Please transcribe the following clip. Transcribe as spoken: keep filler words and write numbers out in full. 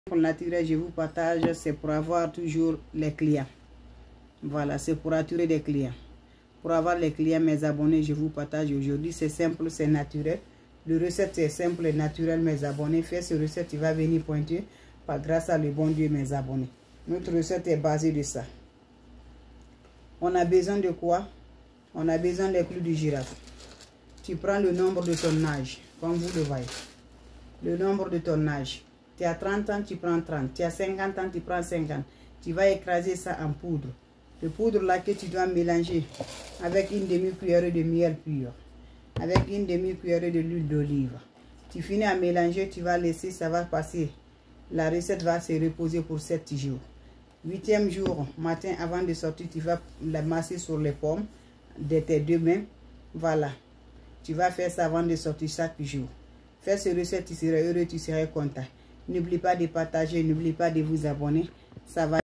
Pour le naturel, je vous partage, c'est pour avoir toujours les clients. Voilà, c'est pour attirer des clients. Pour avoir les clients, mes abonnés, je vous partage aujourd'hui. C'est simple, c'est naturel. Le recette, c'est simple et naturel, mes abonnés. Fais ce recette, tu vas venir pointer par grâce à le bon Dieu, mes abonnés. Notre recette est basée de ça. On a besoin de quoi? On a besoin des clous de girafe. Tu prends le nombre de ton âge, comme vous le voyez. Le nombre de ton âge. Tu as trente ans, tu prends trente. Tu as cinquante ans, tu prends cinquante. Tu vas écraser ça en poudre. Le poudre là que tu dois mélanger avec une demi-cuillerée de miel pur. Avec une demi-cuillerée de l'huile d'olive. Tu finis à mélanger, tu vas laisser, ça va passer. La recette va se reposer pour sept jours. Huitième jour, matin avant de sortir, tu vas la masser sur les pommes de tes deux mains. Voilà. Tu vas faire ça avant de sortir chaque jour. Fais ce recette, tu seras heureux, tu seras content. N'oublie pas de partager, n'oublie pas de vous abonner. Ça va.